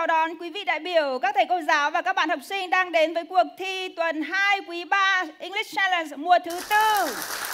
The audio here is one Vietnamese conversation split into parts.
chào đón quý vị đại biểu, các thầy cô giáo và các bạn học sinh đang đến với cuộc thi tuần 2 quý 3 English Challenge mùa thứ 4.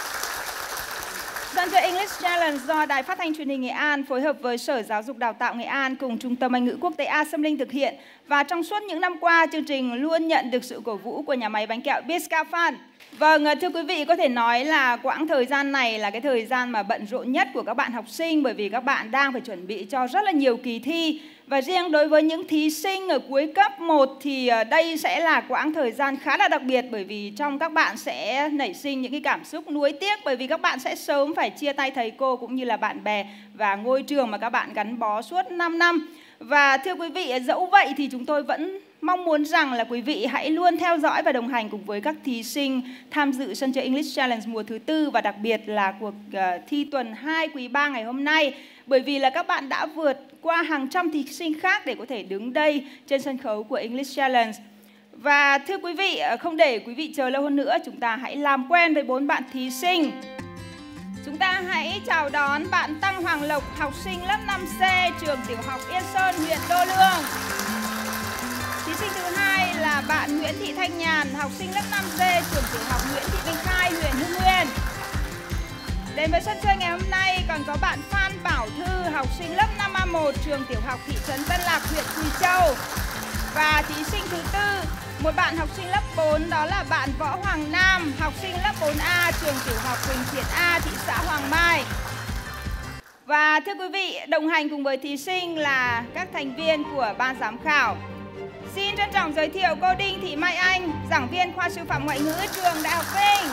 Sân chơi English Challenge do Đài Phát thanh Truyền hình Nghệ An phối hợp với Sở Giáo dục Đào tạo Nghệ An cùng Trung tâm Anh ngữ quốc tế Assemblin thực hiện. Và trong suốt những năm qua, chương trình luôn nhận được sự cổ vũ của nhà máy bánh kẹo Biscafan. Vâng, thưa quý vị, có thể nói là quãng thời gian này là cái thời gian mà bận rộn nhất của các bạn học sinh, bởi vì các bạn đang phải chuẩn bị cho rất là nhiều kỳ thi. Và riêng đối với những thí sinh ở cuối cấp 1 thì đây sẽ là quãng thời gian khá là đặc biệt, bởi vì trong các bạn sẽ nảy sinh những cái cảm xúc nuối tiếc, bởi vì các bạn sẽ sớm phải chia tay thầy cô cũng như là bạn bè và ngôi trường mà các bạn gắn bó suốt 5 năm. Và thưa quý vị, dẫu vậy thì chúng tôi vẫn mong muốn rằng là quý vị hãy luôn theo dõi và đồng hành cùng với các thí sinh tham dự sân chơi English Challenge mùa thứ 4 và đặc biệt là cuộc thi tuần 2 quý 3 ngày hôm nay. Bởi vì là các bạn đã vượt qua hàng trăm thí sinh khác để có thể đứng đây trên sân khấu của English Challenge. Và thưa quý vị, không để quý vị chờ lâu hơn nữa, chúng ta hãy làm quen với 4 bạn thí sinh. Chúng ta hãy chào đón bạn Tăng Hoàng Lộc, học sinh lớp 5C, trường tiểu học Yên Sơn, huyện Đô Lương. Thí sinh thứ hai là bạn Nguyễn Thị Thanh Nhàn, học sinh lớp 5D, trường tiểu học Nguyễn Thị Minh Khai, huyện Hưng Nguyên. Đến với sân chơi ngày hôm nay còn có bạn Phan Bảo Thư, học sinh lớp 5A1, trường tiểu học thị trấn Tân Lạc, huyện Quỳ Châu. Và thí sinh thứ tư, một bạn học sinh lớp 4, đó là bạn Võ Hoàng Nam, học sinh lớp 4A, trường tiểu học Quỳnh Thiện A, thị xã Hoàng Mai. Và thưa quý vị, đồng hành cùng với thí sinh là các thành viên của ban giám khảo. Xin trân trọng giới thiệu cô Đinh Thị Mai Anh, giảng viên khoa sư phạm ngoại ngữ trường Đại học Vinh.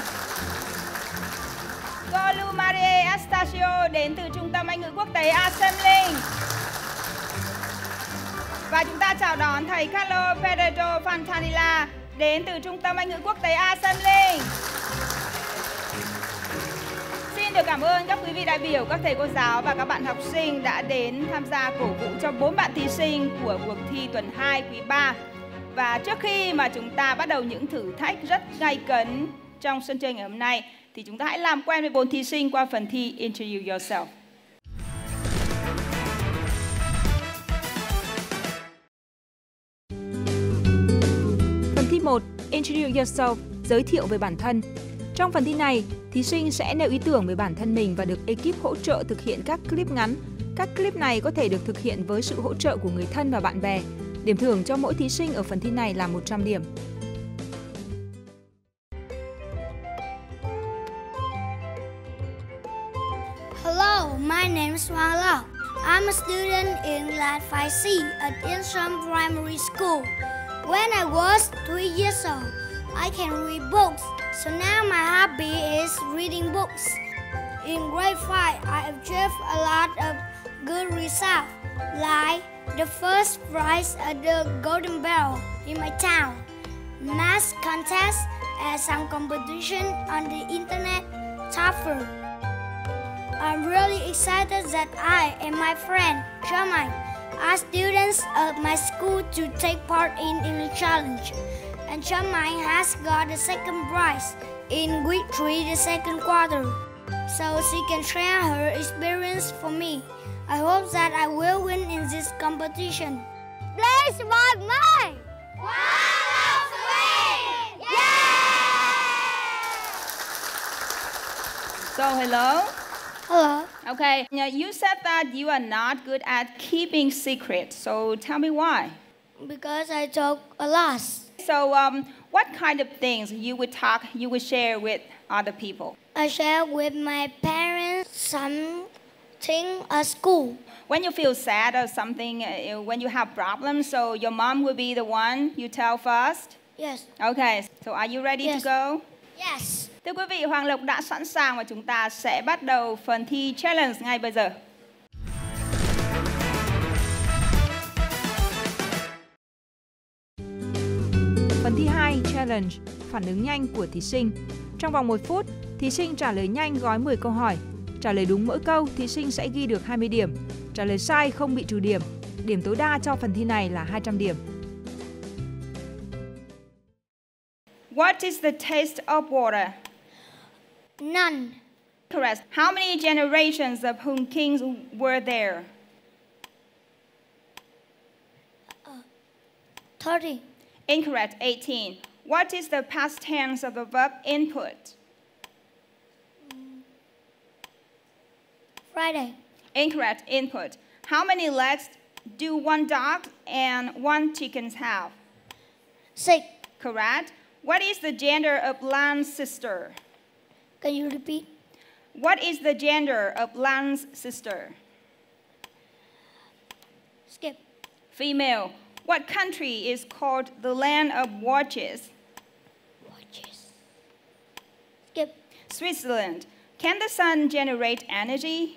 Cô Lu Marie Astasio đến từ Trung tâm Anh ngữ quốc tế Assemblin. Và chúng ta chào đón thầy Carlo Pedro Fantanilla đến từ Trung tâm Anh ngữ quốc tế Assemblin. Xin được cảm ơn các quý vị đại biểu, các thầy cô giáo và các bạn học sinh đã đến tham gia cổ vũ cho 4 bạn thí sinh của cuộc thi tuần 2 quý 3. Và trước khi mà chúng ta bắt đầu những thử thách rất gay cấn trong sân chơi ngày hôm nay, thì chúng ta hãy làm quen với 4 thí sinh qua phần thi Introduce Yourself. Phần thi 1, Introduce Yourself, giới thiệu về bản thân. Trong phần thi này, thí sinh sẽ nêu ý tưởng về bản thân mình và được ekip hỗ trợ thực hiện các clip ngắn. Các clip này có thể được thực hiện với sự hỗ trợ của người thân và bạn bè. Điểm thưởng cho mỗi thí sinh ở phần thi này là 100 điểm. Hello, my name is Hoàng Lộc. I'm a student in Class 5C at Yên Sơn Primary School. When I was 3 years old, I can read books, so now my hobby is reading books. In grade 5, I achieved a lot of good results, like the first prize at the Golden Bell in my town, math contest, and some competition on the internet, TOEFL. I'm really excited that I and my friend, Shamai, are students at my school to take part in the challenge. And Shamai has got the second prize in week 3, the second quarter, so she can share her experience for me. I hope that I will win in this competition. Please vote me! So, hello. Hello. Okay, now you said that you are not good at keeping secrets, so tell me why. Because I talk a lot. So, what kind of things you would share with other people? I share with my parents something at school. When you feel sad or something, when you have problems, so your mom will be the one you tell first? Yes. Okay, so are you ready Yes. to go? Yes. Thưa quý vị, Hoàng Lộc đã sẵn sàng và chúng ta sẽ bắt đầu phần thi challenge ngay bây giờ. Phần thi 2, Challenge, phản ứng nhanh của thí sinh. Trong vòng 1 phút, thí sinh trả lời nhanh gói 10 câu hỏi. Trả lời đúng mỗi câu, thí sinh sẽ ghi được 20 điểm. Trả lời sai không bị trừ điểm. Điểm tối đa cho phần thi này là 200 điểm. What is the taste of water? None. Correct. How many generations of Hun Kings were there? 30. Incorrect. 18. What is the past tense of the verb input? Friday. Incorrect. Input. How many legs do one dog and one chicken have? 6. Correct. What is the gender of Lan's sister? Can you repeat? What is the gender of Lan's sister? Skip. Female. What country is called the land of watches? Watches. Skip. Switzerland. Can the sun generate energy?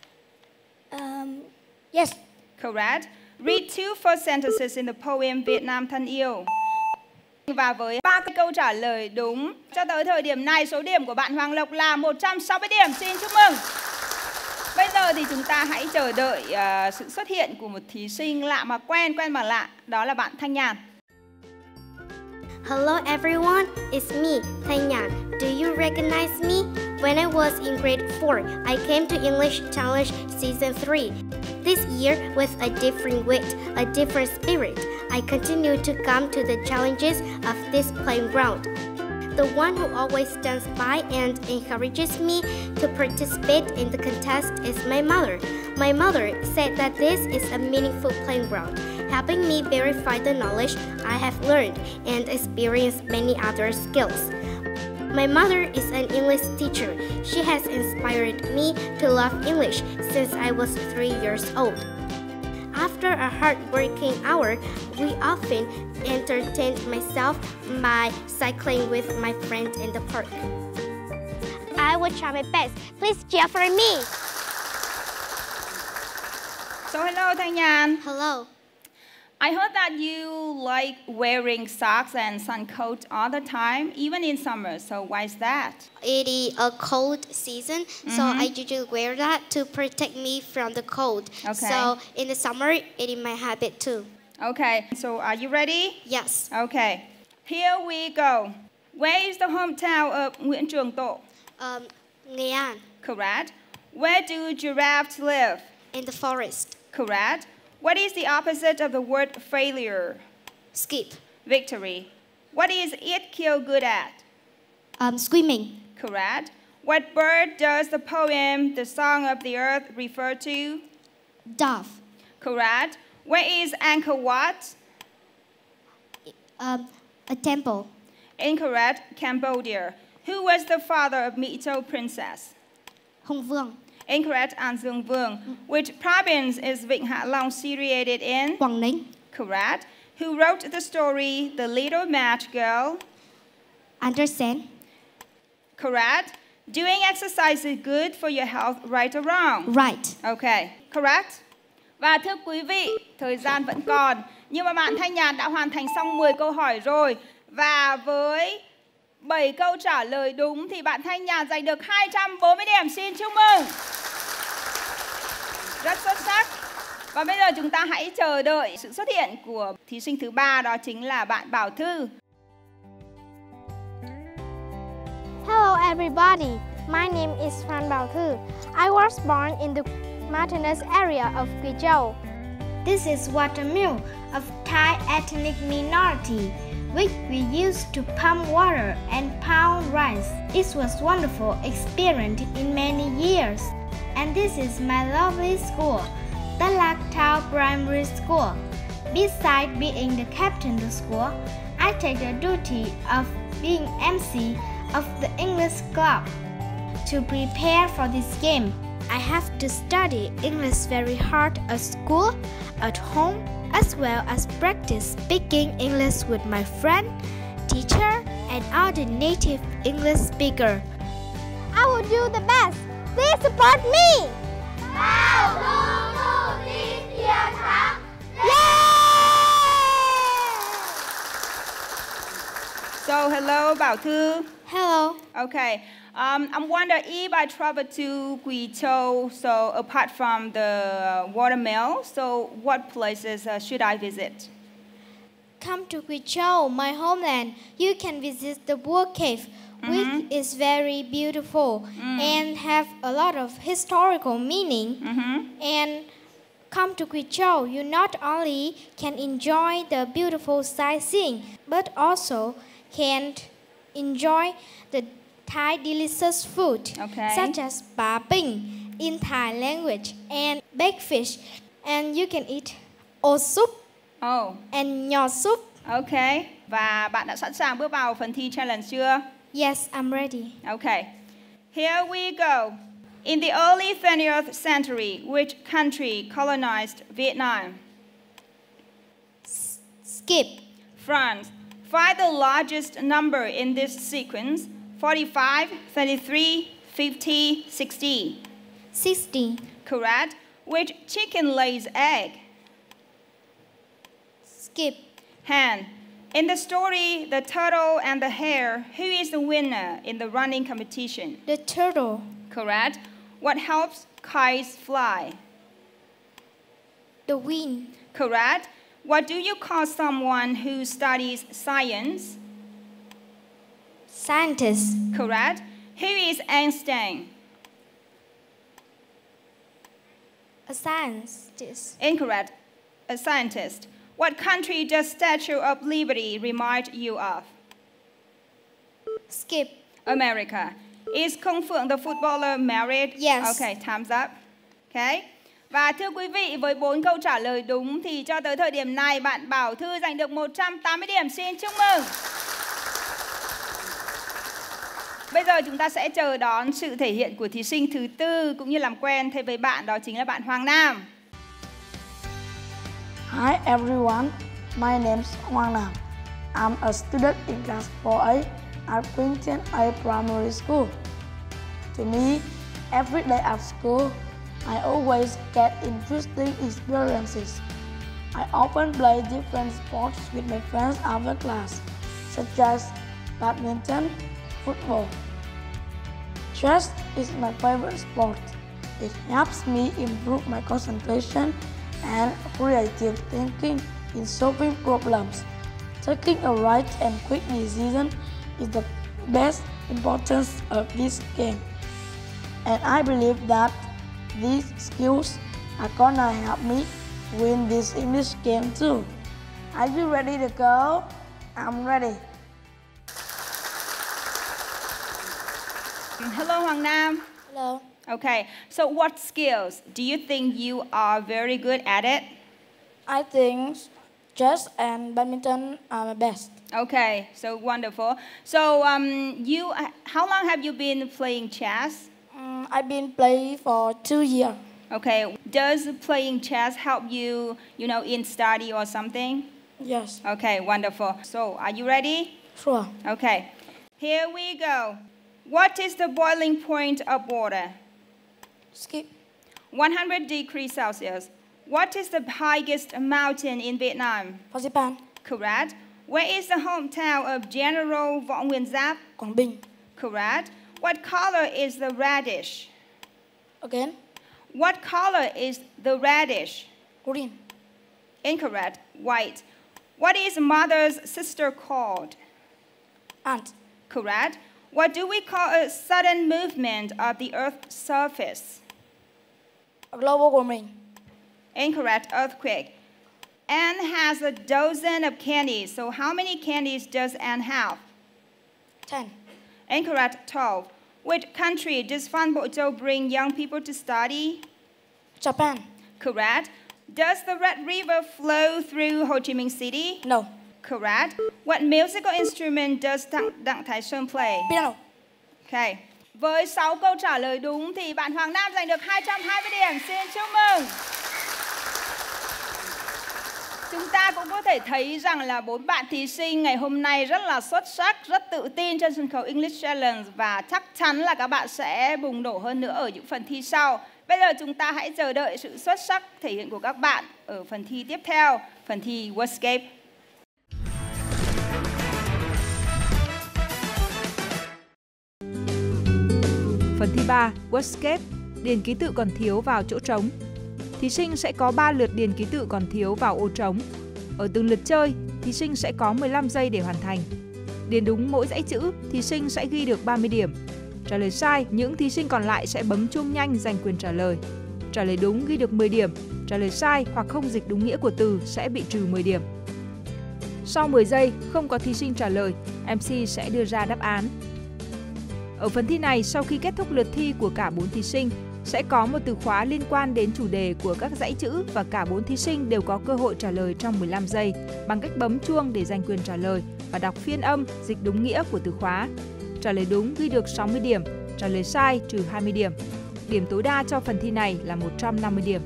Yes. Correct. Read two first sentences in the poem Việt Nam thân yêu. Và với 3 cái câu trả lời đúng, cho tới thời điểm này số điểm của bạn Hoàng Lộc là 160 điểm. Xin chúc mừng. Bây giờ thì chúng ta hãy chờ đợi sự xuất hiện của một thí sinh lạ mà quen mà lạ, đó là bạn Thanh Nhàn. Hello everyone, it's me, Thanh Nhàn. Do you recognize me? When I was in grade 4, I came to English Challenge Season 3. This year, with a different wit, a different spirit, I continue to come to the challenges of this playground. The one who always stands by and encourages me to participate in the contest is my mother. My mother said that this is a meaningful playground, helping me verify the knowledge I have learned and experience many other skills. My mother is an English teacher. She has inspired me to love English since I was 3 years old. After a hard-working hour, we often entertained myself by cycling with my friends in the park. I will try my best. Please cheer for me. So hello Thanh Nhàn. Hello. I heard that you like wearing socks and sun coat all the time, even in summer. So why is that? It is a cold season, so I usually wear that to protect me from the cold. Okay. So in the summer, it is my habit too. Okay, so are you ready? Yes. Okay, here we go. Where is the hometown of Nguyễn Trường Tộ? Nghệ An. Correct. Where do giraffes live? In the forest. Correct. What is the opposite of the word failure? Skip. Victory. What is it kill good at? Swimming. Correct. What bird does the poem The Song of the Earth refer to? Dove. Correct. Where is Angkor Wat? A temple. Incorrect. Cambodia. Who was the father of Mỹ Châu princess? Hùng Vương. Incorrect. An Dương Vương. Which province is Vịnh Hạ Long situated in? Quảng Ninh. Correct. Who wrote the story The Little Match Girl? Andersen. Correct. Doing exercise is good for your health, right or wrong? Right. Okay. Correct. Và thưa quý vị, thời gian vẫn còn, nhưng mà bạn Thanh Nhàn đã hoàn thành xong 10 câu hỏi rồi. Và với 7 câu trả lời đúng thì bạn Thanh Nhàn giành được 240 điểm. Xin chúc mừng. Rất xuất sắc. Và bây giờ chúng ta hãy chờ đợi sự xuất hiện của thí sinh thứ 3, đó chính là bạn Bảo Thư. Hello everybody, my name is Phan Bảo Thư. I was born in the mountainous area of Quỳ Châu. This is water mill of Thai ethnic minority, which we used to pump water and pound rice. It was wonderful experience in many years. And this is my lovely school, the Lạc Thao Primary School. Besides being the captain of the school, I take the duty of being MC of the English club. To prepare for this game, I have to study English very hard at school, at home, as well as practice speaking English with my friend, teacher, and other native English speaker. I will do the best. Please support me! So hello Bảo Thư. Hello. Okay. I'm wondering if I travel to Quỳ Châu, so apart from the watermill, so what places should I visit? Come to Quỳ Châu, my homeland. You can visit the Bua Cave, which is very beautiful and have a lot of historical meaning. And come to Guizhou, you not only can enjoy the beautiful sightseeing, but also can enjoy the Thai delicious food, such as ba ping in Thai language, and baked fish, and you can eat ô soup and nho soup. Okay. Và bạn đã sẵn sàng bước vào phần thi challenge chưa? Yes, I'm ready. Okay. Here we go. In the early 20th century, which country colonized Vietnam? Skip. France. Find the largest number in this sequence. 45, 33, 50, 60. 60. Correct. Which chicken lays egg? Skip. Hen. In the story, The Turtle and the Hare, who is the winner in the running competition? The turtle. Correct. What helps kites fly? The wind. Correct. What do you call someone who studies science? Scientist. Correct. Who is Einstein? A scientist. Incorrect. A scientist. What country does Statue of Liberty remind you of? Skip. America. Is Kung Phượng the footballer married? Yes. Okay, time's up. Okay. Và thưa quý vị, với 4 câu trả lời đúng thì cho tới thời điểm này bạn Bảo Thư giành được 180 điểm. Xin chúc mừng. Bây giờ chúng ta sẽ chờ đón sự thể hiện của thí sinh thứ tư cũng như làm quen thêm với bạn, đó chính là bạn Hoàng Nam. Hi everyone, my name's Hoàng Nam. I'm a student in class 4A at Quinton A Primary School. To me, every day at school, I always get interesting experiences. I often play different sports with my friends after class, such as badminton, football. Chess is my favorite sport. It helps me improve my concentration and creative thinking in solving problems. Taking a right and quick decision is the best importance of this game. And I believe that these skills are gonna help me win this English game too. Are you ready to go? I'm ready. Hello, Hoàng Nam. Hello. Okay, so what skills do you think you are very good at it? I think chess and badminton are my best. Okay, so wonderful. So how long have you been playing chess? I've been playing for 2 years. Okay, does playing chess help you, in study or something? Yes. Okay, wonderful. So are you ready? Sure. Okay, here we go. What is the boiling point of water? Skip. 100 degrees Celsius. What is the highest mountain in Vietnam? Japan. Correct. Where is the hometown of General Võ Nguyên Giáp? Quảng Bình. Correct. What color is the radish? Again. What color is the radish? Green. Incorrect. White. What is mother's sister called? Ant. Correct. What do we call a sudden movement of the Earth's surface? A global warming. Incorrect. Earthquake. Anne has a dozen of candies. So how many candies does Anne have? 10. Incorrect. 12. Which country does Phan Bội Châu bring young people to study? Japan. Correct. Does the Red River flow through Ho Chi Minh City? No. Correct. What musical instrument does Đặng Thái Sơn play? Piano. Okay. Với 6 câu trả lời đúng thì bạn Hoàng Nam giành được 220 điểm. Xin chúc mừng. Chúng ta cũng có thể thấy rằng là 4 bạn thí sinh ngày hôm nay rất là xuất sắc, rất tự tin trên sân khấu English Challenge và chắc chắn là các bạn sẽ bùng nổ hơn nữa ở những phần thi sau. Bây giờ chúng ta hãy chờ đợi sự xuất sắc thể hiện của các bạn ở phần thi tiếp theo, phần thi Wordscape. Phần thi 3, Wordscape, điền ký tự còn thiếu vào chỗ trống. Thí sinh sẽ có 3 lượt điền ký tự còn thiếu vào ô trống. Ở từng lượt chơi, thí sinh sẽ có 15 giây để hoàn thành. Điền đúng mỗi dãy chữ, thí sinh sẽ ghi được 30 điểm. Trả lời sai, những thí sinh còn lại sẽ bấm chuông nhanh giành quyền trả lời. Trả lời đúng ghi được 10 điểm, trả lời sai hoặc không dịch đúng nghĩa của từ sẽ bị trừ 10 điểm. Sau 10 giây, không có thí sinh trả lời, MC sẽ đưa ra đáp án. Ở phần thi này, sau khi kết thúc lượt thi của cả 4 thí sinh, sẽ có một từ khóa liên quan đến chủ đề của các dãy chữ và cả 4 thí sinh đều có cơ hội trả lời trong 15 giây bằng cách bấm chuông để giành quyền trả lời và đọc phiên âm dịch đúng nghĩa của từ khóa. Trả lời đúng ghi được 60 điểm, trả lời sai trừ 20 điểm. Điểm tối đa cho phần thi này là 150 điểm.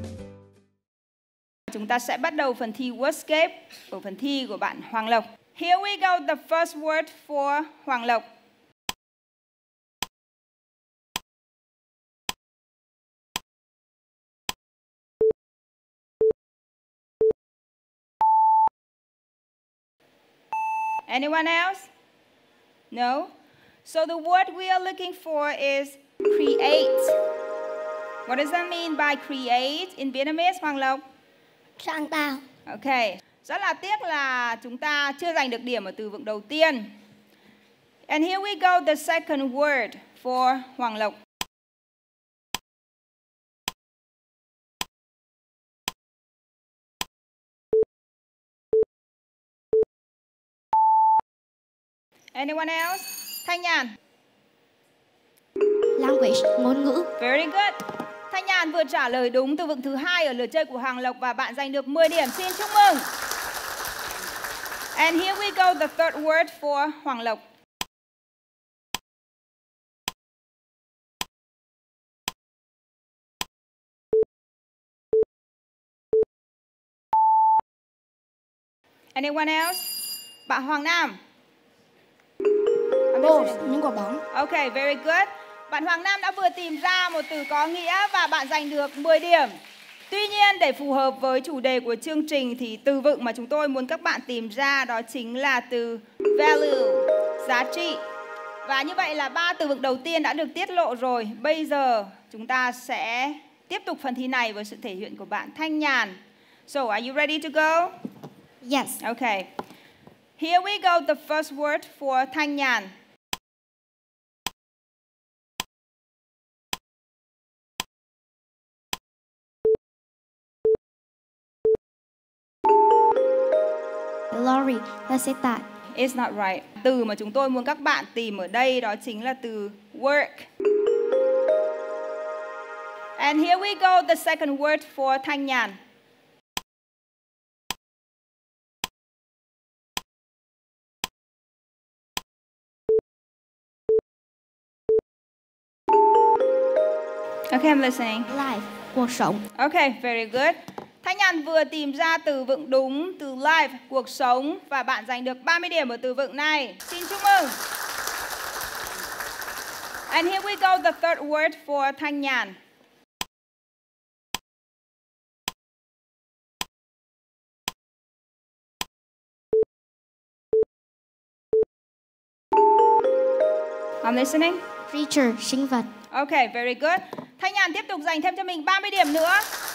Chúng ta sẽ bắt đầu phần thi Wordscape ở phần thi của bạn Hoàng Lộc. Here we go, the first word for Hoàng Lộc. Anyone else? No? So the word we are looking for is create. What does that mean by create in Vietnamese, Hoàng Lộc? Sáng tạo. Okay. Rất là tiếc là chúng ta chưa giành được điểm ở từ vựng đầu tiên. And here we go, the second word for Hoàng Lộc. Anyone else? Thanh Nhàn. Language, ngôn ngữ. Very good. Thanh Nhàn vừa trả lời đúng từ vựng thứ 2 ở lượt chơi của Hoàng Lộc và bạn giành được 10 điểm. Xin chúc mừng. And here we go, the third word for Hoàng Lộc. Anyone else? Bạn Hoàng Nam. Những quả bóng. Okay, very good. Bạn Hoàng Nam đã vừa tìm ra một từ có nghĩa và bạn giành được 10 điểm. Tuy nhiên, để phù hợp với chủ đề của chương trình thì từ vựng mà chúng tôi muốn các bạn tìm ra đó chính là từ value, giá trị. Và như vậy là 3 từ vựng đầu tiên đã được tiết lộ rồi. Bây giờ chúng ta sẽ tiếp tục phần thi này với sự thể hiện của bạn Thanh Nhàn. So, are you ready to go? Yes. Okay. Here we go, the first word for Thanh Nhàn. Lorry, let's say that. It's not right. Từ mà chúng tôi muốn các bạn tìm ở đây đó chính là từ work. And here we go, the second word for Thanh Nhàn. Okay, I'm listening. Life, cuộc sống. Okay, very good. Thanh Nhàn vừa tìm ra từ vựng đúng, từ life, cuộc sống và bạn giành được 30 điểm ở từ vựng này. Xin chúc mừng. And here we go, the third word for Thanh Nhàn. I'm listening. Creature, sinh vật. Okay, very good. Thanh Nhàn tiếp tục giành thêm cho mình 30 điểm nữa.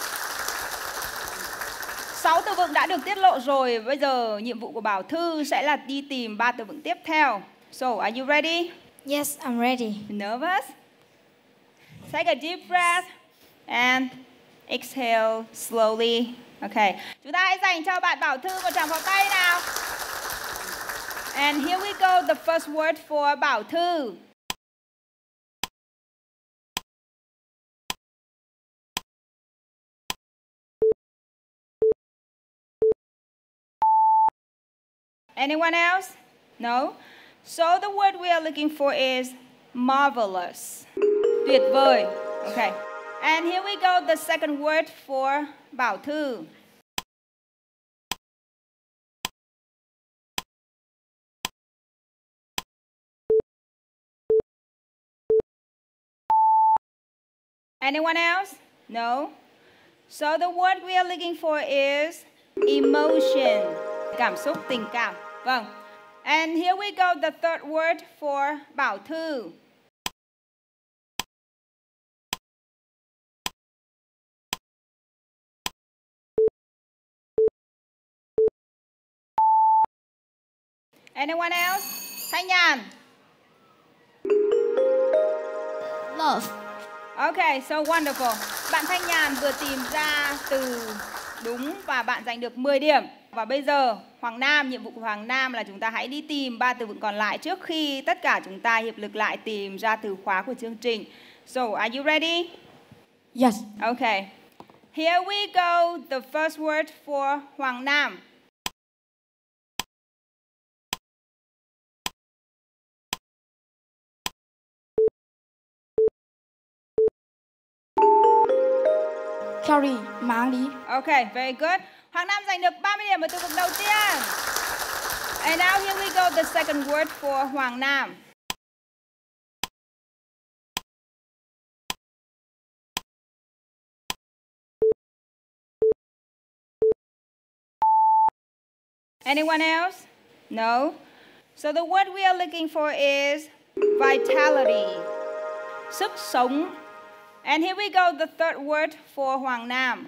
6 từ vựng đã được tiết lộ rồi. Bây giờ nhiệm vụ của Bảo Thư sẽ là đi tìm 3 từ vựng tiếp theo. So, are you ready? Yes, I'm ready. Nervous? Take a deep breath and exhale slowly. Okay. Chúng ta hãy dành cho bạn Bảo Thư một tràng pháo tay nào. And here we go, the first word for Bảo Thư. Anyone else? No? So the word we are looking for is marvelous. Tuyệt vời. Okay. And here we go, the second word for Bảo Thư. Anyone else? No? So the word we are looking for is emotion. Cảm xúc, tình cảm. Vâng. And here we go, the third word for Bảo Thư. Anyone else? Thanh Nhàn. Love. Okay, so wonderful. Bạn Thanh Nhàn vừa tìm ra từ đúng và bạn giành được 10 điểm. Và bây giờ Hoàng Nam, nhiệm vụ của Hoàng Nam là chúng ta hãy đi tìm 3 từ vựng còn lại trước khi tất cả chúng ta hiệp lực lại tìm ra từ khóa của chương trình. So, are you ready? Yes. Okay. Here we go. The first word for Hoàng Nam. Carry, mang đi. Okay, very good. Hoàng Nam giành được 30 điểm ở từ vựng đầu tiên. And now here we go, the second word for Hoàng Nam. Anyone else? No? So the word we are looking for is vitality. Sức sống. And here we go, the third word for Hoàng Nam.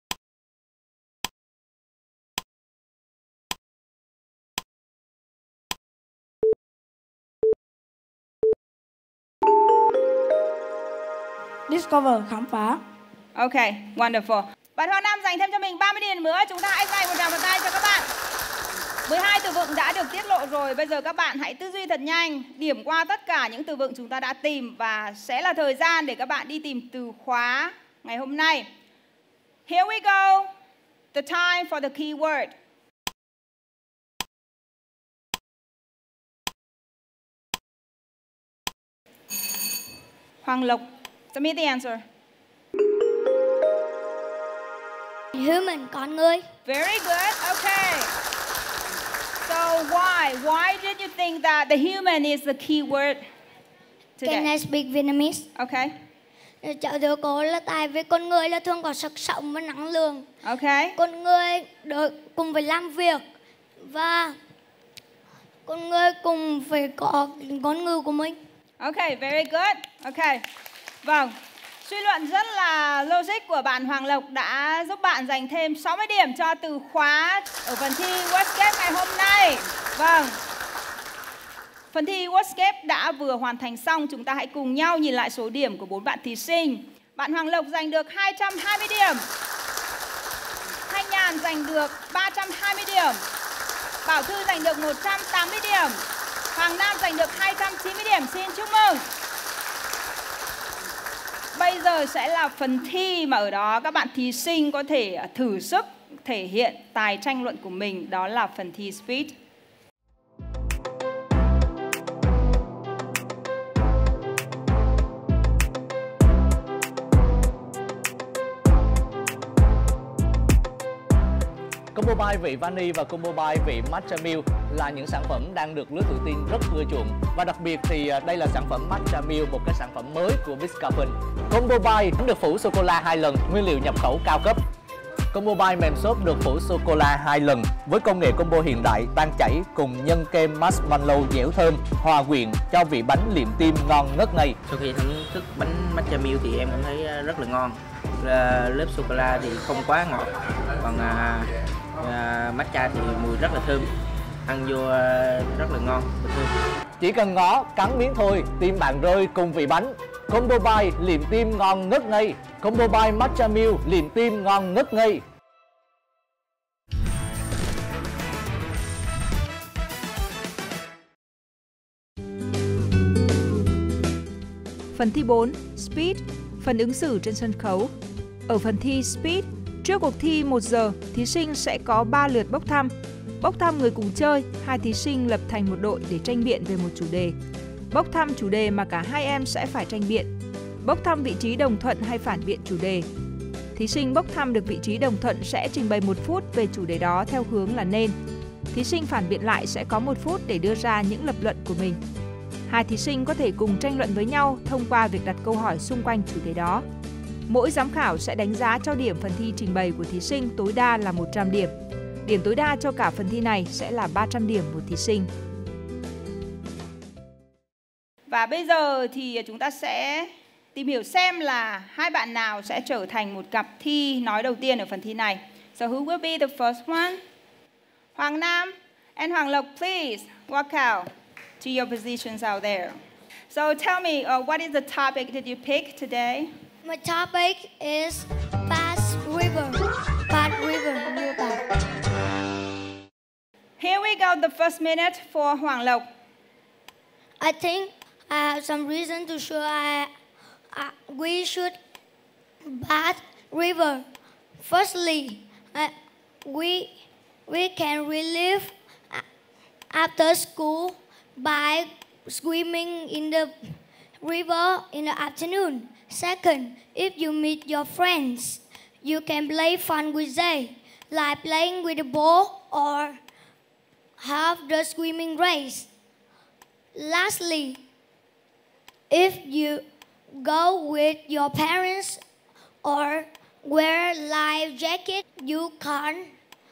Discover, khám phá. Okay, wonderful. Bạn Hoàng Nam dành thêm cho mình 30 điểm nữa. Chúng ta hãy dành một tràng pháo tay cho các bạn. 12 từ vựng đã được tiết lộ rồi. Bây giờ các bạn hãy tư duy thật nhanh, điểm qua tất cả những từ vựng chúng ta đã tìm và sẽ là thời gian để các bạn đi tìm từ khóa ngày hôm nay. Here we go. The time for the keyword. Hoàng Lộc, submit the answer. Human, con người. Very good. Okay. So why did you think that the human is the key word today? Can I speak Vietnamese? Okay. Cháu thưa cô là tại vì con người là thường có sức sống và năng lượng. Okay. Con người được cùng phải làm việc và con người cùng phải có con người của mình. Okay, very good. Okay. Vâng. Suy luận rất là logic của bạn Hoàng Lộc đã giúp bạn giành thêm 60 điểm cho từ khóa ở phần thi Wordscape ngày hôm nay. Vâng. Phần thi Wordscape đã vừa hoàn thành xong. Chúng ta hãy cùng nhau nhìn lại số điểm của 4 bạn thí sinh. Bạn Hoàng Lộc giành được 220 điểm. Thanh Nhàn giành được 320 điểm. Bảo Thư giành được 180 điểm. Hoàng Nam giành được 290 điểm. Xin chúc mừng. Bây giờ sẽ là phần thi mà ở đó các bạn thí sinh có thể thử sức thể hiện tài tranh luận của mình. Đó là phần thi speech. Combo By vị vani và Combo By vị Matcha Milk là những sản phẩm đang được lứa tuổi teen rất ưa chuộng. Và đặc biệt thì đây là sản phẩm Matcha Milk, một cái sản phẩm mới của Biscafin. Combo By được phủ sô-cô-la 2 lần, nguyên liệu nhập khẩu cao cấp. Combo By mềm xốp được phủ sô-cô-la 2 lần với công nghệ combo hiện đại, tan chảy cùng nhân kem marshmallow dẻo thơm, hòa quyện cho vị bánh liệm tim ngon ngất ngây. Sau khi thưởng thức bánh Matcha Milk thì em cảm thấy rất là ngon. Lớp sô-cô-la thì không quá ngọt, còn matcha thì mùi rất là thơm, ăn vô rất là ngon và thơm. Chỉ cần ngó cắn miếng thôi, tim bạn rơi cùng vị bánh. Combo By liệm tim ngon ngất ngây. Combo By Matcha Milk liệm tim ngon ngất ngây. Phần thi 4, Speed, phần ứng xử trên sân khấu. Ở phần thi Speed, trước cuộc thi 1 giờ, thí sinh sẽ có 3 lượt bốc thăm. Bốc thăm người cùng chơi, 2 thí sinh lập thành một đội để tranh biện về một chủ đề. Bốc thăm chủ đề mà cả hai em sẽ phải tranh biện. Bốc thăm vị trí đồng thuận hay phản biện chủ đề. Thí sinh bốc thăm được vị trí đồng thuận sẽ trình bày 1 phút về chủ đề đó theo hướng là nên. Thí sinh phản biện lại sẽ có 1 phút để đưa ra những lập luận của mình. 2 thí sinh có thể cùng tranh luận với nhau thông qua việc đặt câu hỏi xung quanh chủ đề đó. Mỗi giám khảo sẽ đánh giá cho điểm phần thi trình bày của thí sinh tối đa là 100 điểm. Điểm tối đa cho cả phần thi này sẽ là 300 điểm một thí sinh. Và bây giờ thì chúng ta sẽ tìm hiểu xem là hai bạn nào sẽ trở thành một cặp thi nói đầu tiên ở phần thi này. So who will be the first one? Hoàng Nam and Hoàng Lộc, please walk out to your positions out there. So tell me, what is the topic that you picked today? My topic is Bath River. Bath River. Here we go, the first minute for Hoàng Lộc. I think I have some reason to show we should bath river. Firstly, we can relieve after school by swimming in the river in the afternoon. Second, if you meet your friends, you can play fun with them, like playing with the ball or have the swimming race. Lastly, if you go with your parents or wear life jacket, you can't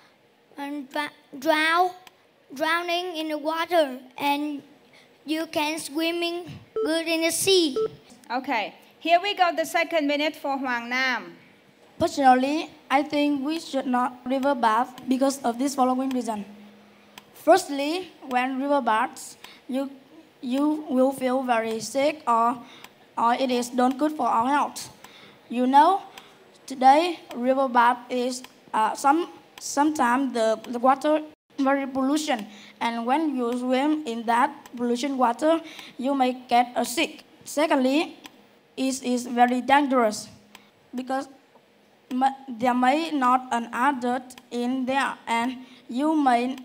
drowning in the water and you can swimming good in the sea. Okay, here we go, the second minute for Hoàng Nam. Personally, I think we should not river bath because of this following reason. Firstly, when river baths, you will feel very sick or it is not good for our health. You know, today river bath is sometimes the water very pollution, and when you swim in that pollution water, you may get sick. Secondly, it is very dangerous because there may not an adult in there, and you may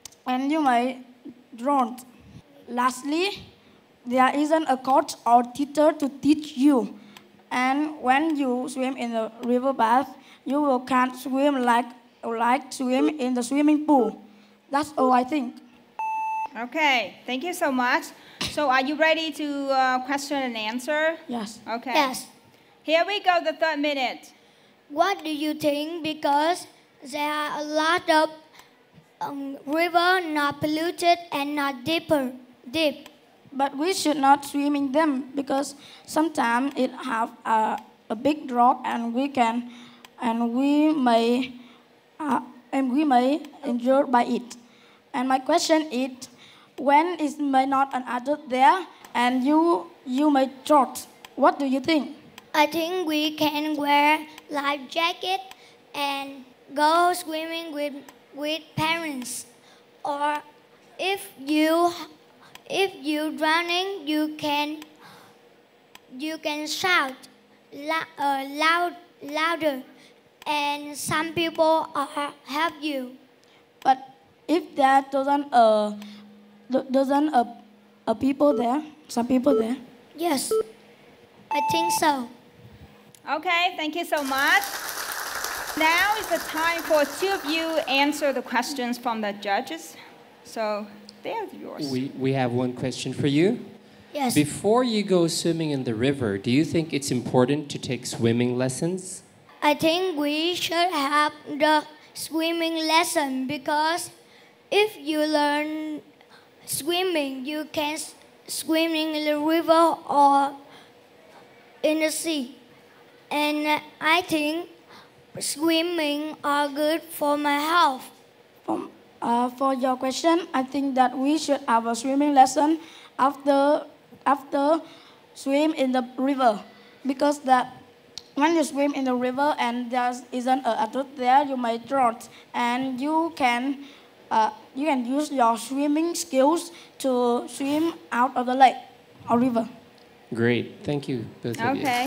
drown. Lastly, there isn't a coach or teacher to teach you, and when you swim in the river bath, you will can't swim like swim in the swimming pool. That's all I think. Okay, thank you so much. So are you ready to question and answer? Yes. Okay. Yes. Here we go, the third minute. What do you think? Because there are a lot of river not polluted and not deep. But we should not swim in them because sometimes it have a big rock and we may injure by it. And my question is, when is may not an adult there and you may drown, what do you think? I think we can wear life jacket and go swimming with parents. Or if you drowning, you can shout louder, and some people help you. But if there doesn't people there, some people there. Yes, I think so. Okay, thank you so much. Now is the time for two of you answer the questions from the judges. So there's yours. We have one question for you. Yes. Before you go swimming in the river, do you think it's important to take swimming lessons? I think we should have the swimming lesson because if you learn swimming, you can swim in the river or in the sea. And I think swimming are good for my health. For your question, I think that we should have a swimming lesson after swim in the river, because that when you swim in the river and there isn't an adult there, you may drown, and you can use your swimming skills to swim out of the lake or river. Great, thank you both of you. Okay.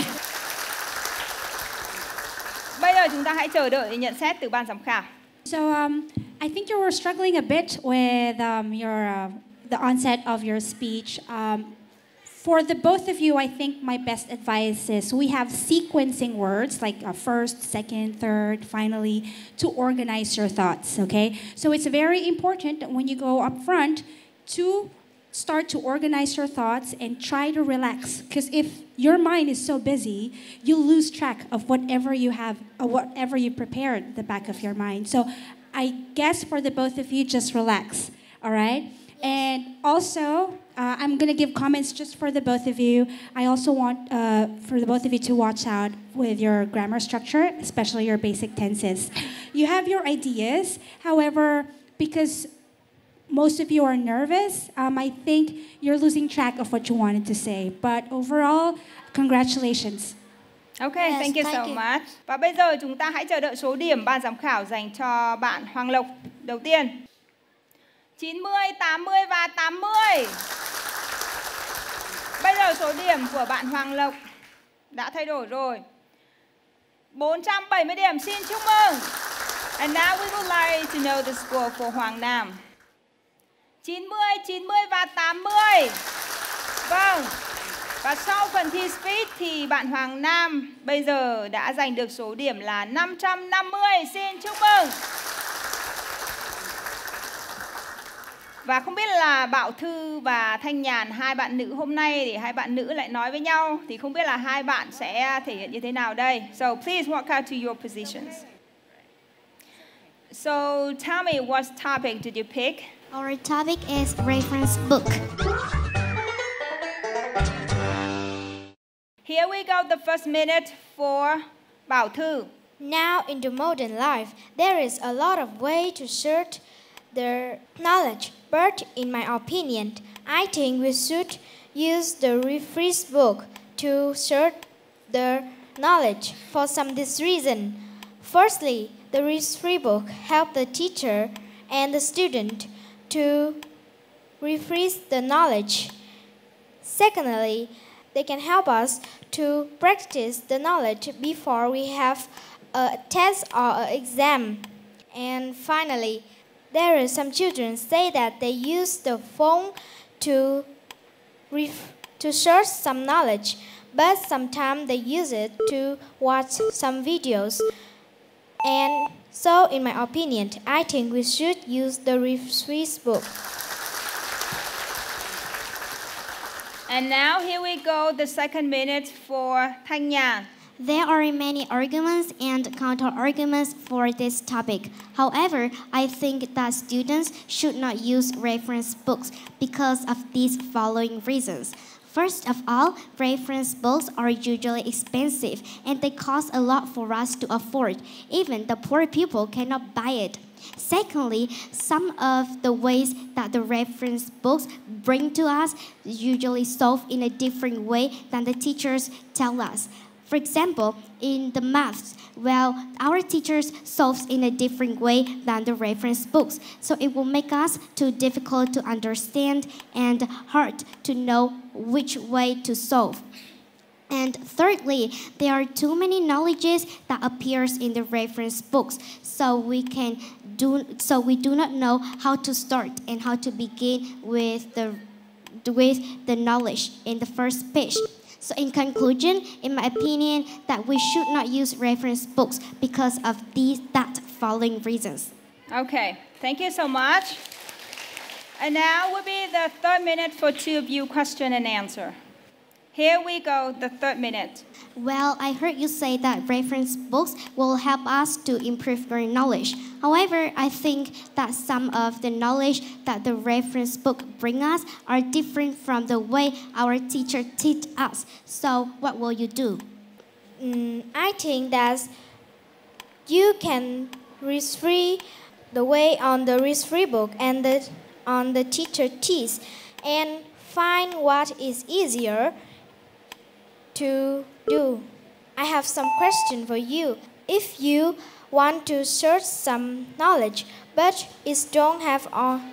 Bây giờ chúng ta hãy chờ đợi nhận xét từ ban giám khảo. So I think you were struggling a bit with the onset of your speech. For the both of you, I think my best advice is we have sequencing words like first, second, third, finally, to organize your thoughts, okay? So it's very important when you go up front to start to organize your thoughts and try to relax. Because if your mind is so busy, you lose track of whatever you have, or whatever you prepared at the back of your mind. So I guess for the both of you, just relax, all right? And also, I'm going to give comments just for the both of you. I also want for the both of you to watch out with your grammar structure, especially your basic tenses. You have your ideas. However, because most of you are nervous, I think you're losing track of what you wanted to say. But overall, congratulations. Okay, Yes, thank you so thank you. much. Và bây giờ chúng ta hãy chờ đợi số điểm ban giám khảo dành cho bạn Hoàng Lộc đầu tiên. 90, 80 và 80. Bây giờ số điểm của bạn Hoàng Lộc đã thay đổi rồi. 470 điểm, xin chúc mừng. And now we would like to know the score for Hoàng Nam. 90, 90 và 80. Vâng. Và sau phần thi speed thì bạn Hoàng Nam bây giờ đã giành được số điểm là 550. Xin chúc mừng. Và không biết là Bảo Thư và Thanh Nhàn, hai bạn nữ hôm nay thì hai bạn nữ lại nói với nhau, thì không biết là hai bạn sẽ thể hiện như thế nào đây. So please walk out to your positions. So tell me, what topic did you pick? Our topic is reference book. Here we go, the first minute for Bảo Thư. Now in the modern life, there is a lot of way to search the knowledge, but in my opinion, I think we should use the reference book to search the knowledge for some this reason. Firstly, the reference book helps the teacher and the student to refresh the knowledge. Secondly, they can help us to practice the knowledge before we have a test or an exam. And finally, there are some children say that they use the phone to search some knowledge, but sometimes they use it to watch some videos. And so, in my opinion, I think we should use the reference book. And now here we go, the second minute for Thanh Nhàn. There are many arguments and counter-arguments for this topic. However, I think that students should not use reference books because of these following reasons. First of all, reference books are usually expensive and they cost a lot for us to afford. Even the poor people cannot buy it. Secondly, some of the ways that the reference books bring to us usually solve in a different way than the teachers tell us. For example, in the maths, well, our teachers solve in a different way than the reference books, so it will make us too difficult to understand and hard to know which way to solve. And thirdly, there are too many knowledges that appears in the reference books, so we do not know how to start and how to begin with the knowledge in the first page. So in conclusion, in my opinion, that we should not use reference books because of that following reasons. Okay, thank you so much. And now will be the third minute for two of you, question and answer. Here we go, the third minute. Well, I heard you say that reference books will help us to improve our knowledge. However, I think that some of the knowledge that the reference book bring us are different from the way our teacher teach us. So, what will you do? I think that you can read the way on the reference book and on the teacher teach and find what is easier to do. I have some question for you. If you want to search some knowledge, but you don't have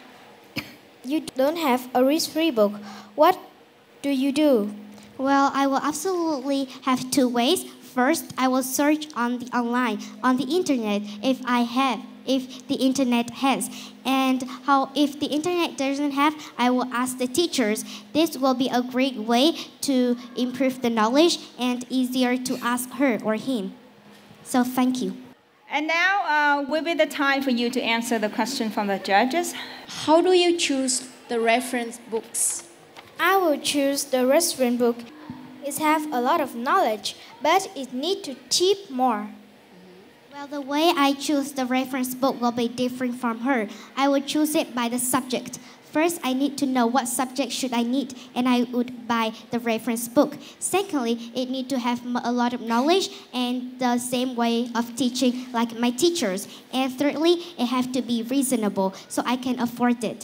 a reference book, what do you do? Well, I will absolutely have two ways. First, I will search on the online, on the internet, if the internet has. And if the internet doesn't have, I will ask the teachers. This will be a great way to improve the knowledge and easier to ask her or him. So thank you. And now will be the time for you to answer the question from the judges. How do you choose the reference books? I will choose the reference book. It has a lot of knowledge, but it needs to cheap more. Well, the way I choose the reference book will be different from her. I would choose it by the subject. First, I need to know what subject should I need, and I would buy the reference book. Secondly, it needs to have a lot of knowledge and the same way of teaching like my teachers. And thirdly, it has to be reasonable, so I can afford it.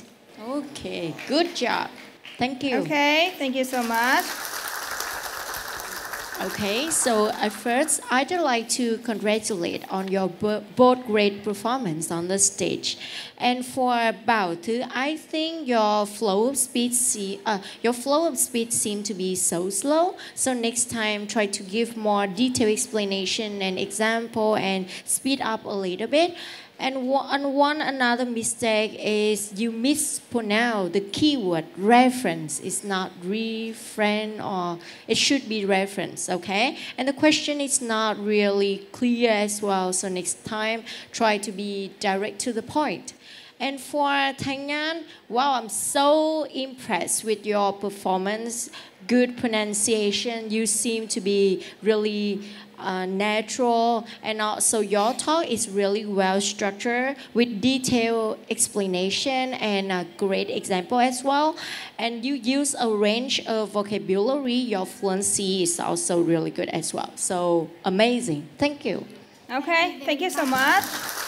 Okay, good job. Thank you. Okay, thank you so much. Okay, so at first, I'd like to congratulate on your both great performance on the stage. And for Bảo Thư, I think your flow of speech seemed to be so slow. So next time, try to give more detailed explanation and example and speed up a little bit. And another mistake is you mispronounce the keyword reference. It's not refrain, or it should be reference, okay? And the question is not really clear as well. So next time, try to be direct to the point. And for Thanh Nhan, wow, I'm so impressed with your performance. Good pronunciation. You seem to be really natural, and also your talk is really well structured with detailed explanation and a great example as well. And you use a range of vocabulary. Your fluency is also really good as well. So amazing. Thank you. Okay, thank you so much.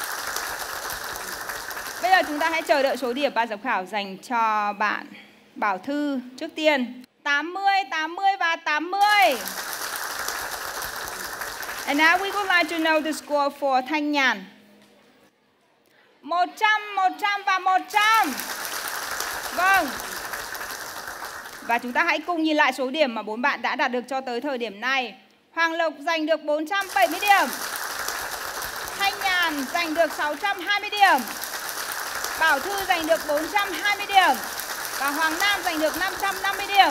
Bây giờ chúng ta hãy chờ đợi số điểm ban giám khảo dành cho bạn Bảo Thư trước tiên. 80, 80 và 80. And now we would like to know the score for Thanh Nhan. 100, 100 và 100. Vâng. Và chúng ta hãy cùng nhìn lại số điểm mà bốn bạn đã đạt được cho tới thời điểm này. Hoàng Lộc giành được 470 điểm. Thanh Nhàn giành được 620 điểm. Bảo Thư giành được 420 điểm. Và Hoàng Nam giành được 550 điểm.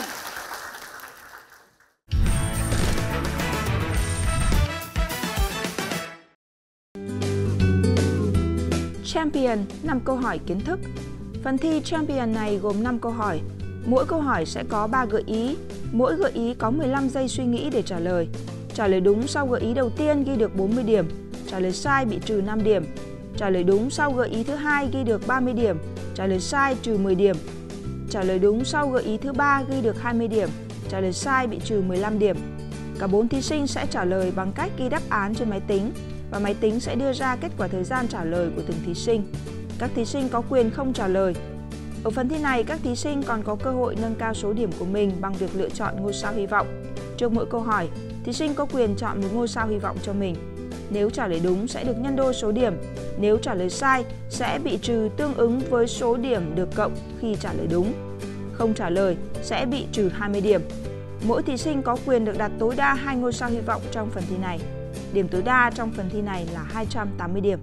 Champion, 5 câu hỏi kiến thức. Phần thi Champion này gồm 5 câu hỏi. Mỗi câu hỏi sẽ có 3 gợi ý. Mỗi gợi ý có 15 giây suy nghĩ để trả lời. Trả lời đúng sau gợi ý đầu tiên ghi được 40 điểm. Trả lời sai bị trừ 5 điểm. Trả lời đúng sau gợi ý thứ hai ghi được 30 điểm. Trả lời sai trừ 10 điểm. Trả lời đúng sau gợi ý thứ ba ghi được 20 điểm. Trả lời sai bị trừ 15 điểm. Cả 4 thí sinh sẽ trả lời bằng cách ghi đáp án trên máy tính. Và máy tính sẽ đưa ra kết quả thời gian trả lời của từng thí sinh. Các thí sinh có quyền không trả lời. Ở phần thi này, các thí sinh còn có cơ hội nâng cao số điểm của mình bằng việc lựa chọn ngôi sao hy vọng. Trước mỗi câu hỏi, thí sinh có quyền chọn một ngôi sao hy vọng cho mình. Nếu trả lời đúng sẽ được nhân đôi số điểm. Nếu trả lời sai sẽ bị trừ tương ứng với số điểm được cộng khi trả lời đúng. Không trả lời sẽ bị trừ 20 điểm. Mỗi thí sinh có quyền được đặt tối đa 2 ngôi sao hy vọng trong phần thi này. Điểm tối đa trong phần thi này là 280 điểm.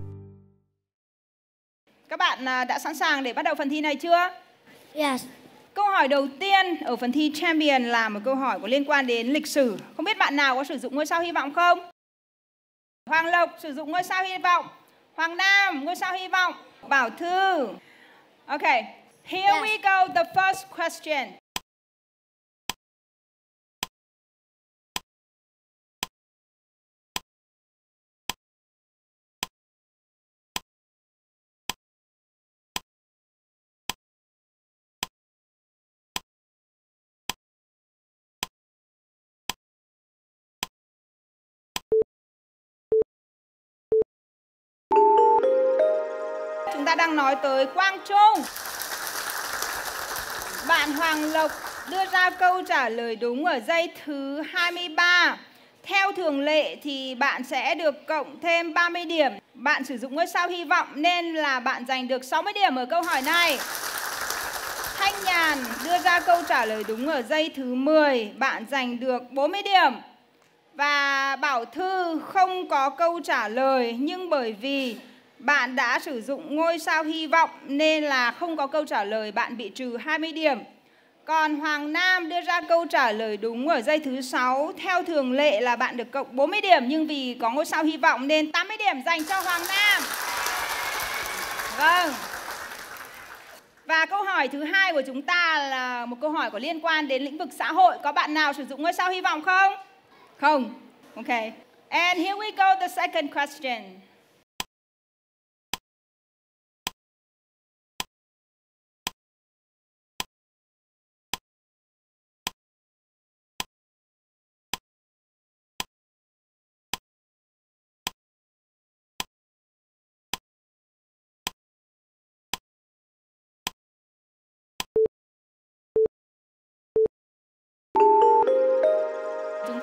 Các bạn đã sẵn sàng để bắt đầu phần thi này chưa? Yes. Câu hỏi đầu tiên ở phần thi Champion là một câu hỏi có liên quan đến lịch sử. Không biết bạn nào có sử dụng ngôi sao hy vọng không? Hoàng Lộc sử dụng ngôi sao hy vọng. Hoàng Nam ngôi sao hy vọng. Bảo Thư. Okay, here we go, the first question. Chúng ta đang nói tới Quang Trung. Bạn Hoàng Lộc đưa ra câu trả lời đúng ở giây thứ 23. Theo thường lệ thì bạn sẽ được cộng thêm 30 điểm. Bạn sử dụng ngôi sao hy vọng nên là bạn giành được 60 điểm ở câu hỏi này. Thanh Nhàn đưa ra câu trả lời đúng ở giây thứ 10. Bạn giành được 40 điểm. Và Bảo Thư không có câu trả lời, nhưng bởi vì bạn đã sử dụng ngôi sao hy vọng nên là không có câu trả lời, bạn bị trừ 20 điểm. Còn Hoàng Nam đưa ra câu trả lời đúng ở giây thứ 6. Theo thường lệ là bạn được cộng 40 điểm, nhưng vì có ngôi sao hy vọng nên 80 điểm dành cho Hoàng Nam. Vâng. Và câu hỏi thứ hai của chúng ta là một câu hỏi có liên quan đến lĩnh vực xã hội. Có bạn nào sử dụng ngôi sao hy vọng không? Không. Okay. And here we go, the second question.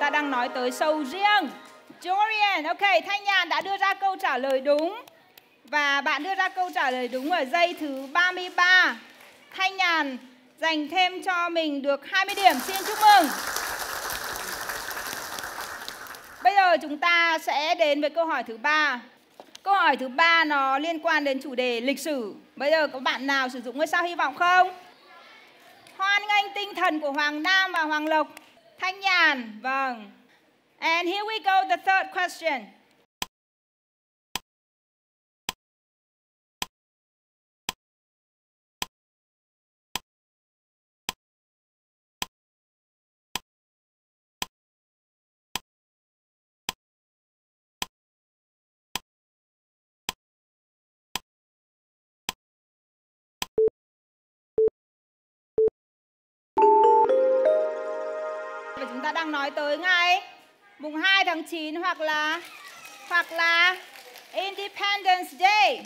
ta đang nói tới sầu riêng. Durian. Ok, Thanh Nhàn đã đưa ra câu trả lời đúng. Và bạn đưa ra câu trả lời đúng ở giây thứ 33. Thanh Nhàn dành thêm cho mình được 20 điểm. Xin chúc mừng. Bây giờ chúng ta sẽ đến với câu hỏi thứ 3. Câu hỏi thứ 3 nó liên quan đến chủ đề lịch sử. Bây giờ có bạn nào sử dụng ngôi sao hy vọng không? Hoan nghênh tinh thần của Hoàng Nam và Hoàng Lộc. Thanh Nhàn, vâng. And here we go, the third question. Và chúng ta đang nói tới ngày mùng 2 tháng 9 hoặc là Independence Day.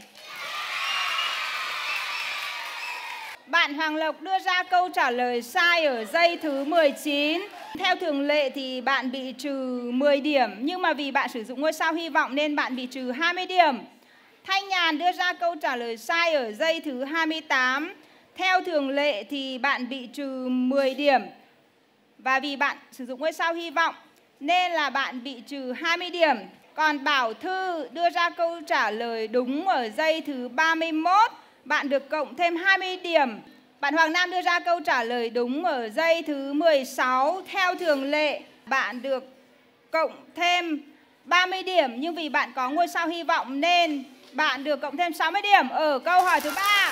Bạn Hoàng Lộc đưa ra câu trả lời sai ở giây thứ 19. Theo thường lệ thì bạn bị trừ 10 điểm, nhưng mà vì bạn sử dụng ngôi sao hy vọng nên bạn bị trừ 20 điểm. Thanh Nhàn đưa ra câu trả lời sai ở giây thứ 28. Theo thường lệ thì bạn bị trừ 10 điểm. Và vì bạn sử dụng ngôi sao hy vọng nên là bạn bị trừ 20 điểm. Còn Bảo Thư đưa ra câu trả lời đúng ở giây thứ 31. Bạn được cộng thêm 20 điểm. Bạn Hoàng Nam đưa ra câu trả lời đúng ở giây thứ 16. Theo thường lệ, bạn được cộng thêm 30 điểm. Nhưng vì bạn có ngôi sao hy vọng nên bạn được cộng thêm 60 điểm ở câu hỏi thứ 3.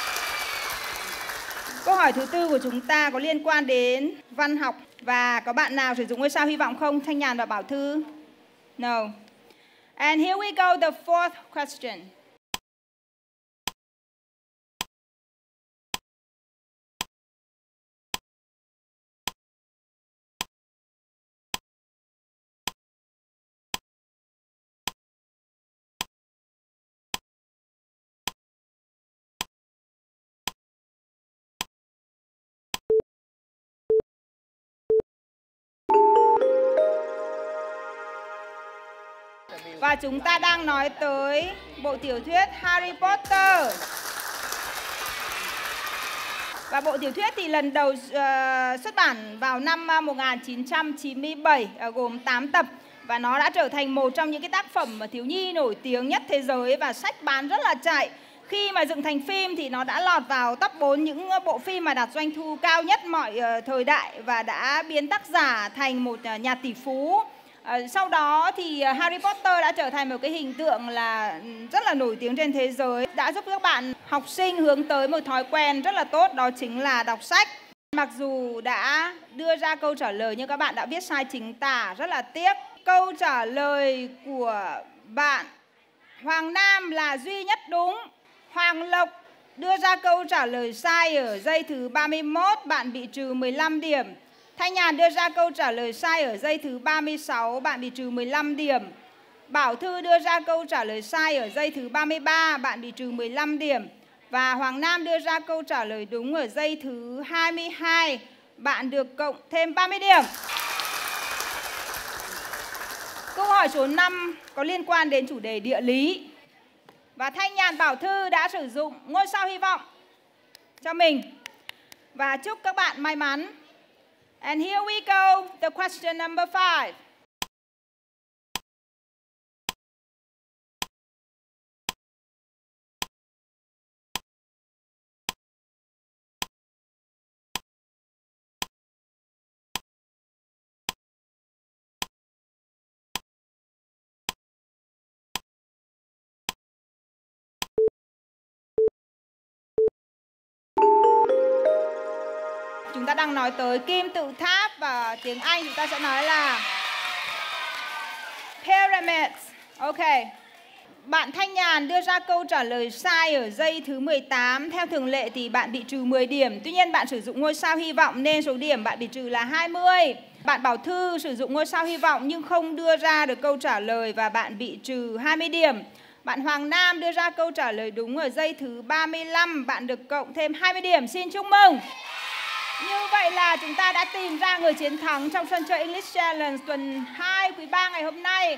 Câu hỏi thứ 4 của chúng ta có liên quan đến văn học. Và có bạn nào sử dụng ngôi sao hy vọng không? Thanh Nhàn và Bảo Thư? No. And here we go, the fourth question. Và chúng ta đang nói tới bộ tiểu thuyết Harry Potter. Và bộ tiểu thuyết thì lần đầu xuất bản vào năm 1997, gồm 8 tập. Và nó đã trở thành một trong những cái tác phẩm thiếu nhi nổi tiếng nhất thế giới và sách bán rất là chạy. Khi mà dựng thành phim thì nó đã lọt vào top 4 những bộ phim mà đạt doanh thu cao nhất mọi thời đại và đã biến tác giả thành một nhà tỷ phú. Sau đó thì Harry Potter đã trở thành một cái hình tượng là rất là nổi tiếng trên thế giới, đã giúp các bạn học sinh hướng tới một thói quen rất là tốt, đó chính là đọc sách. Mặc dù đã đưa ra câu trả lời nhưng các bạn đã viết sai chính tả, rất là tiếc. Câu trả lời của bạn Hoàng Nam là duy nhất đúng. Hoàng Lộc đưa ra câu trả lời sai ở giây thứ 31, bạn bị trừ 15 điểm. Thanh Nhàn đưa ra câu trả lời sai ở giây thứ 36, bạn bị trừ 15 điểm. Bảo Thư đưa ra câu trả lời sai ở giây thứ 33, bạn bị trừ 15 điểm. Và Hoàng Nam đưa ra câu trả lời đúng ở giây thứ 22, bạn được cộng thêm 30 điểm. Câu hỏi số 5 có liên quan đến chủ đề địa lý. Và Thanh Nhàn, Bảo Thư đã sử dụng ngôi sao hy vọng cho mình. Và chúc các bạn may mắn. And here we go, the question number 5. Chúng ta đang nói tới kim tự tháp và tiếng Anh chúng ta sẽ nói là pyramids. Ok. Bạn Thanh Nhàn đưa ra câu trả lời sai ở giây thứ 18. Theo thường lệ thì bạn bị trừ 10 điểm. Tuy nhiên bạn sử dụng ngôi sao hy vọng nên số điểm bạn bị trừ là 20. Bạn Bảo Thư sử dụng ngôi sao hy vọng nhưng không đưa ra được câu trả lời và bạn bị trừ 20 điểm. Bạn Hoàng Nam đưa ra câu trả lời đúng ở giây thứ 35, bạn được cộng thêm 20 điểm. Xin chúc mừng. Như vậy là chúng ta đã tìm ra người chiến thắng trong sân chơi English Challenge tuần 2 quý 3 ngày hôm nay.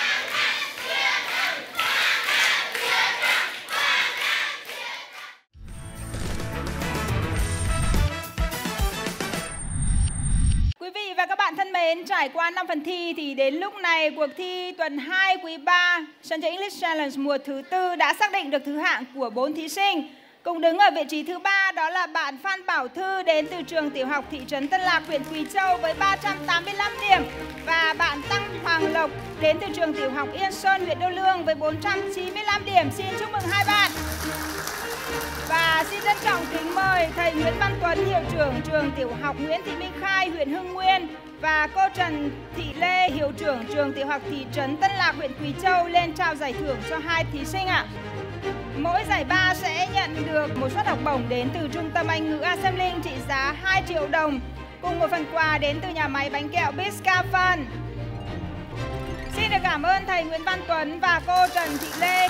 Quý vị và các bạn thân mến, trải qua 5 phần thi thì đến lúc này cuộc thi tuần 2 quý 3 sân chơi English Challenge mùa thứ 4 đã xác định được thứ hạng của 4 thí sinh. Cùng đứng ở vị trí thứ 3 đó là bạn Phan Bảo Thư đến từ trường tiểu học thị trấn Tân Lạc, huyện Quỳ Châu với 385 điểm. Và bạn Tăng Hoàng Lộc đến từ trường tiểu học Yên Sơn, huyện Đô Lương với 495 điểm. Xin chúc mừng hai bạn. Và xin trân trọng kính mời thầy Nguyễn Văn Tuấn, hiệu trưởng trường tiểu học Nguyễn Thị Minh Khai, huyện Hưng Nguyên và cô Trần Thị Lê, hiệu trưởng trường tiểu học thị trấn Tân Lạc, huyện Quỳ Châu lên trao giải thưởng cho hai thí sinh ạ. Mỗi giải ba sẽ nhận được một suất học bổng đến từ Trung tâm Anh ngữ Assembling trị giá 2 triệu đồng cùng một phần quà đến từ nhà máy bánh kẹo Biscafan. Xin được cảm ơn thầy Nguyễn Văn Tuấn và cô Trần Thị Lê.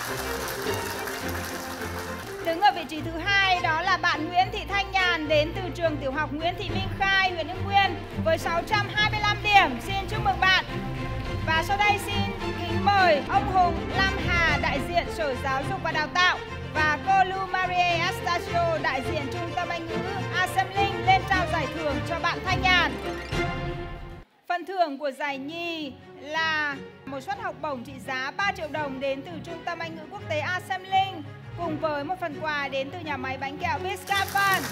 Đứng ở vị trí thứ 2 đó là bạn Nguyễn Thị Thanh Nhàn đến từ trường tiểu học Nguyễn Thị Minh Khai, huyện Hưng Nguyên với 625 điểm. Xin chúc mừng bạn. Và sau đây xin kính mời ông Hùng Lam Hà, đại diện Sở Giáo dục và Đào tạo và cô Lu Marie Astasio, đại diện Trung tâm Anh ngữ Assembling lên trao giải thưởng cho bạn Thanh Nhàn. Phần thưởng của giải nhì là một suất học bổng trị giá 3 triệu đồng đến từ Trung tâm Anh ngữ quốc tế Assembling cùng với một phần quà đến từ nhà máy bánh kẹo Biscafan.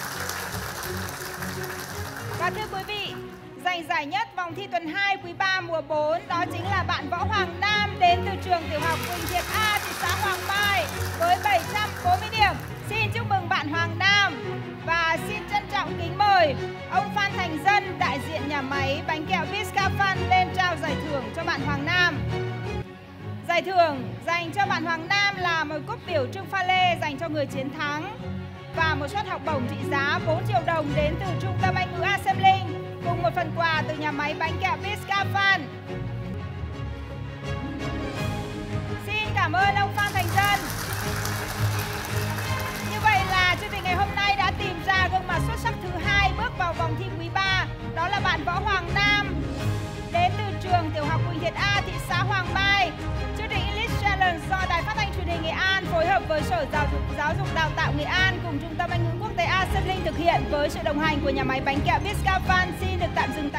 Và thưa quý vị, giành giải nhất vòng thi tuần 2 quý 3 mùa 4 đó chính là bạn Võ Hoàng Nam đến từ trường tiểu học Quỳnh Thiệt A, thị xã Hoàng Mai với 740 điểm. Xin chúc mừng bạn Hoàng Nam. Và xin trân trọng kính mời ông Phan Thành Dân, đại diện nhà máy bánh kẹo Biscafan lên trao giải thưởng cho bạn Hoàng Nam. Giải thưởng dành cho bạn Hoàng Nam là một cúp biểu trưng pha lê dành cho người chiến thắng và một suất học bổng trị giá 4 triệu đồng đến từ Trung tâm Anh ngữ Assembling cùng một phần quà từ nhà máy bánh kẹo Biscafan. Xin cảm ơn ông Phan Thành Dân. Như vậy là chương trình ngày hôm nay đã tìm ra gương mặt xuất sắc thứ 2 bước vào vòng thi quý 3. Đó là bạn Võ Hoàng Nam đến từ trường tiểu học Quỳnh Thiệt A, thị xã Hoàng Mai. Chương trình English Challenge do Đài Phát thanh Truyền hình Nghệ An phối hợp với Sở Giáo dục Đào tạo Nghệ An cùng Trung tâm Anh ngữ quốc tế Assembling thực hiện với sự đồng hành của nhà máy bánh kẹo Biscafan xin được tạm dừng